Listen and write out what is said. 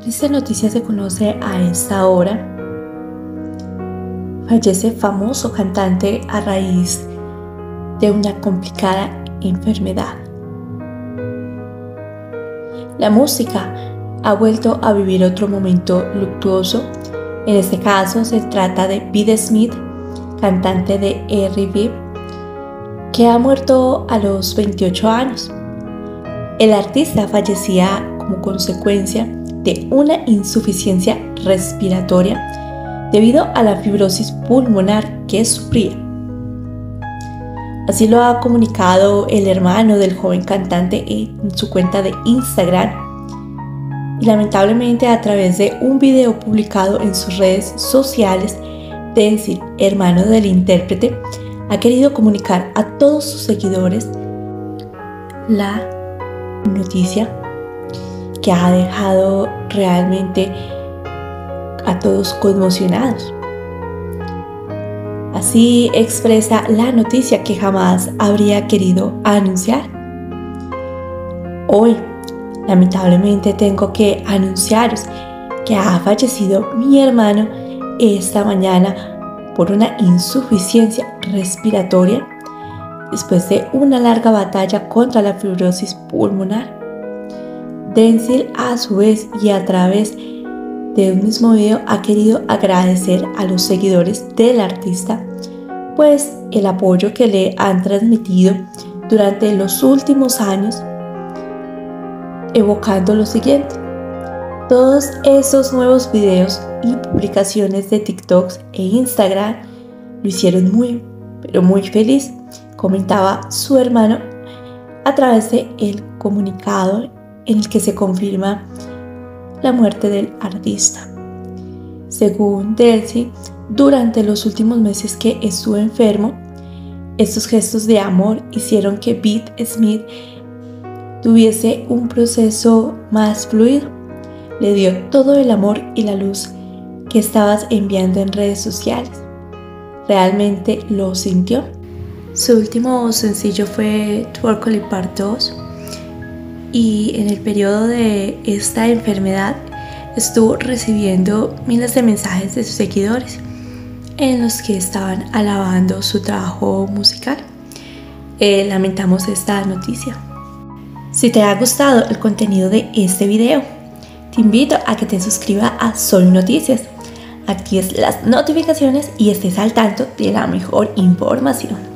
Triste noticia se conoce a esta hora. Fallece famoso cantante a raíz de una complicada enfermedad. La música ha vuelto a vivir otro momento luctuoso. En este caso se trata de Pete Smith, cantante de R&B, que ha muerto a los 28 años. El artista fallecía como consecuencia de una insuficiencia respiratoria debido a la fibrosis pulmonar que sufría. Así lo ha comunicado el hermano del joven cantante en su cuenta de Instagram, y lamentablemente a través de un video publicado en sus redes sociales, Denzil, hermano del intérprete, ha querido comunicar a todos sus seguidores la noticia que ha dejado realmente a todos conmocionados. Así expresa la noticia que jamás habría querido anunciar. Hoy, lamentablemente, tengo que anunciaros que ha fallecido mi hermano esta mañana por una insuficiencia respiratoria después de una larga batalla contra la fibrosis pulmonar. Denzil, a su vez y a través de un mismo video, ha querido agradecer a los seguidores del artista pues el apoyo que le han transmitido durante los últimos años, evocando lo siguiente: todos esos nuevos videos y publicaciones de TikTok e Instagram lo hicieron muy, pero muy feliz, comentaba su hermano a través de el comunicado en el que se confirma la muerte del artista. Según Denzil, durante los últimos meses que estuvo enfermo, estos gestos de amor hicieron que Pete Smith tuviese un proceso más fluido. Le dio todo el amor y la luz que estabas enviando en redes sociales. Realmente lo sintió. Su último sencillo fue Twerkly Part 2, y en el periodo de esta enfermedad estuvo recibiendo miles de mensajes de sus seguidores en los que estaban alabando su trabajo musical. Lamentamos esta noticia. Si te ha gustado el contenido de este video, te invito a que te suscribas a Soy Noticias, actives las notificaciones y estés al tanto de la mejor información.